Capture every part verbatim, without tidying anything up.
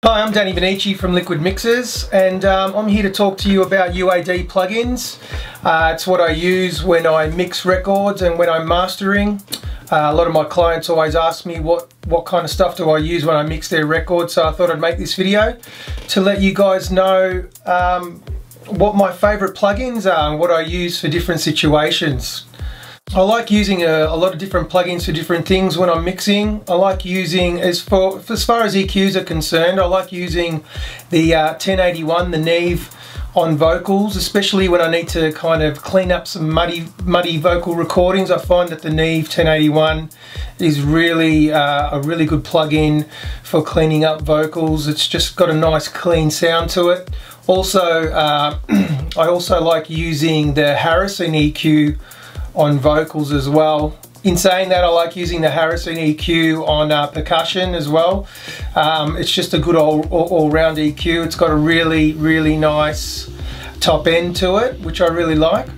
Hi, I'm Dannybonnici from Liquid Mixers, and um, I'm here to talk to you about U A D plugins. Uh, it's what I use when I mix records and when I'm mastering. Uh, a lot of my clients always ask me what, what kind of stuff do I use when I mix their records, so I thought I'd make this video to let you guys know um, what my favourite plugins are and what I use for different situations. I like using a, a lot of different plugins for different things when I'm mixing. I like using, as for as far as E Qs are concerned, I like using the uh, ten eighty-one, the Neve on vocals, especially when I need to kind of clean up some muddy, muddy vocal recordings. I find that the Neve ten eighty-one is really uh, a really good plugin for cleaning up vocals. It's just got a nice clean sound to it. Also, uh, I also like using the Harrison E Q on vocals as well. In saying that, I like using the Harrison E Q on uh, percussion as well. Um, it's just a good all, all, all round E Q. It's got a really, really nice top end to it, which I really like.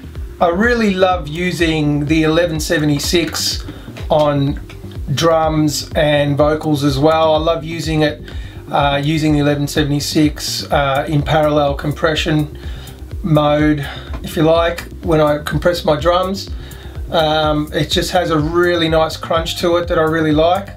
I really love using the eleven seventy-six on drums and vocals as well. I love using it, uh, using the eleven seventy-six uh, in parallel compression mode, if you like, when I compress my drums. Um, it just has a really nice crunch to it that I really like.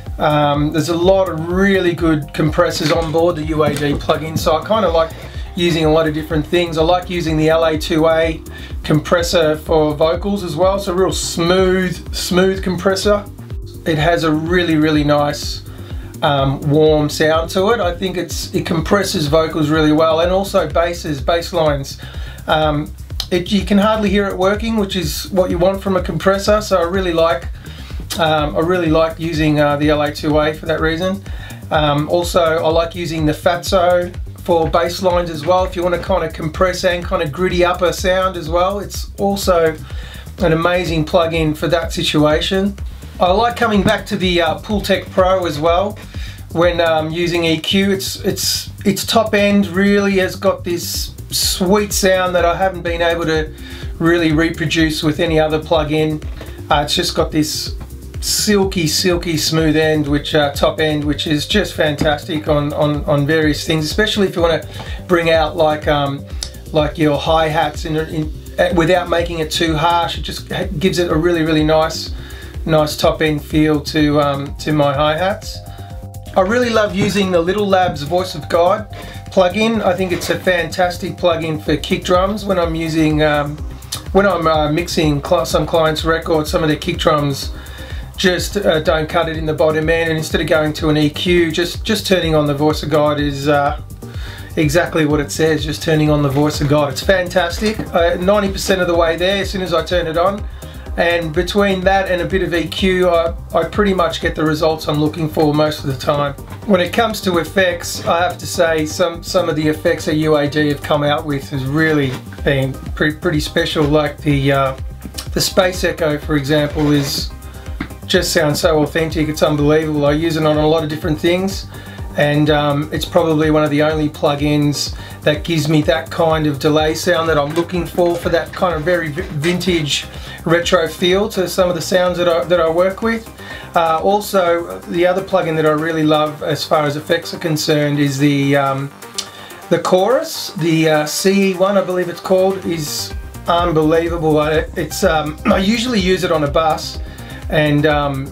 Um, there's a lot of really good compressors on board the U A D plugin, so I kind of like using a lot of different things. I like using the L A two A compressor for vocals as well. It's a real smooth, smooth compressor. It has a really, really nice Um, warm sound to it. I think it's it compresses vocals really well, and also basses, bass lines. Um, it, you can hardly hear it working, which is what you want from a compressor. So I really like um, I really like using uh, the L A two A for that reason. Um, also, I like using the Fatso for bass lines as well. If you want to kind of compress and kind of gritty up a sound as well, it's also an amazing plugin for that situation. I like coming back to the uh, Pultec Pro as well when um, using E Q. It's it's its top end really has got this sweet sound that I haven't been able to really reproduce with any other plugin. Uh, it's just got this silky, silky smooth end, which uh, top end, which is just fantastic on on on various things, especially if you want to bring out like um, like your hi hats in, in without making it too harsh. It just gives it a really, really nice. nice top end feel to um, to my hi-hats. I really love using the Little Labs Voice of God plugin. I think it's a fantastic plugin for kick drums when I'm using um, when I'm uh, mixing cl some clients' records. Some of their kick drums just uh, don't cut it in the bottom end, and instead of going to an E Q, just just turning on the Voice of God is uh, exactly what it says, just turning on the Voice of God. It's fantastic. ninety percent uh, of the way there as soon as I turn it on. And between that and a bit of E Q, I, I pretty much get the results I'm looking for most of the time. When it comes to effects, I have to say some, some of the effects that U A D have come out with has really been pretty, pretty special. Like the, uh, the Space Echo, for example, is just sounds so authentic, it's unbelievable. I use it on a lot of different things, and um, it's probably one of the only plugins that gives me that kind of delay sound that I'm looking for, for that kind of very vintage retro feel to some of the sounds that I, that I work with. Uh, also, the other plugin that I really love as far as effects are concerned is the um, the chorus. The uh, C E one, I believe it's called, is unbelievable. I, it's um, I usually use it on a bus and um,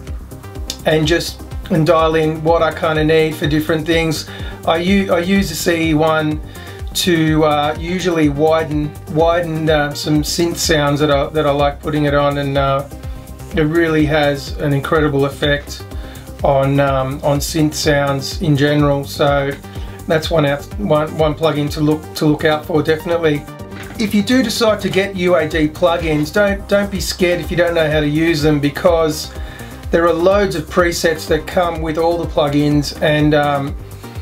and just and dial in what I kind of need for different things. I, I use the C E one to uh, usually widen widen uh, some synth sounds that I, that I like putting it on, and uh, it really has an incredible effect on um, on synth sounds in general. So that's one out one one plugin to look to look out for, definitely. If you do decide to get U A D plugins, don't don't be scared if you don't know how to use them, because there are loads of presets that come with all the plugins, and um,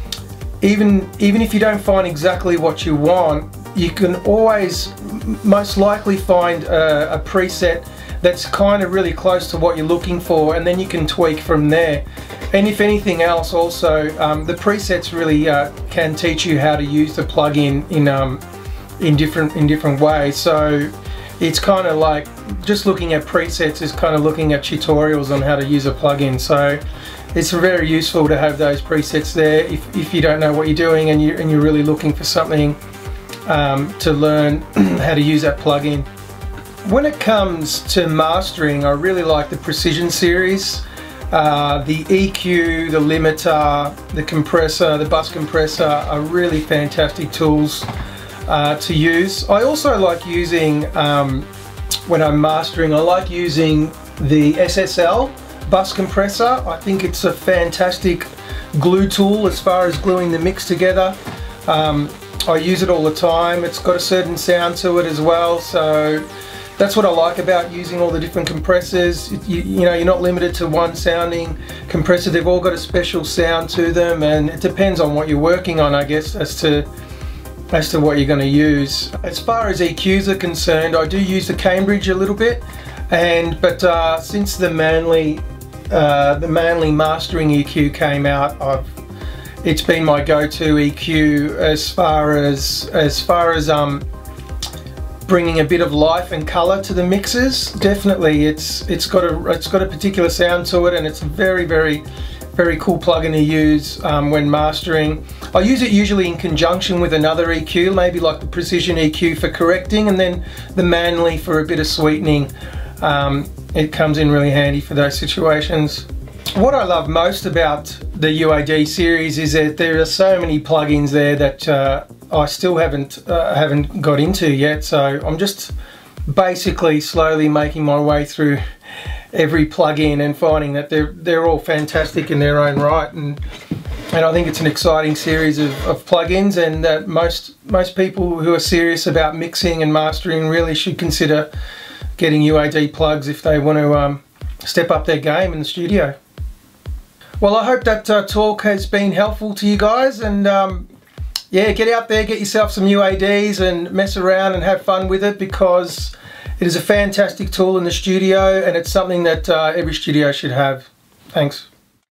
even even if you don't find exactly what you want, you can always most likely find a, a preset that's kind of really close to what you're looking for, and then you can tweak from there. And if anything else, also um, the presets really uh, can teach you how to use the plugin in um, in different in different ways. So it's kind of like just looking at presets is kind of looking at tutorials on how to use a plugin. So it's very useful to have those presets there if, if you don't know what you're doing and, you, and you're really looking for something um, to learn how to use that plugin. When it comes to mastering, I really like the Precision series. Uh, the E Q, the limiter, the compressor, the bus compressor are really fantastic tools uh, to use. I also like using, um, when I'm mastering, I like using the S S L bus compressor. I think it's a fantastic glue tool as far as gluing the mix together. Um, I use it all the time. It's got a certain sound to it as well, so that's what I like about using all the different compressors. You, you know, you're not limited to one sounding compressor. They've all got a special sound to them, and it depends on what you're working on, I guess, as to as to what you're going to use. As far as E Qs are concerned, I do use the Cambridge a little bit, and but uh, since the Manley uh, the Manley mastering E Q came out, I've it's been my go-to E Q as far as as far as um. bringing a bit of life and color to the mixes. Definitely, it's it's got a it's got a particular sound to it, and it's a very very very cool plugin to use um, when mastering. I use it usually in conjunction with another E Q, maybe like the Precision E Q for correcting, and then the Manley for a bit of sweetening. Um, it comes in really handy for those situations. What I love most about the U A D series is that there are so many plugins there that uh, I still haven't uh, haven't got into yet, so I'm just basically slowly making my way through every plugin and finding that they're they're all fantastic in their own right, and and I think it's an exciting series of, of plugins, and that most most people who are serious about mixing and mastering really should consider getting U A D plugs if they want to um, step up their game in the studio. Well, I hope that uh, talk has been helpful to you guys, and um, yeah, get out there, get yourself some U A Ds and mess around and have fun with it, because it is a fantastic tool in the studio, and it's something that uh, every studio should have. Thanks.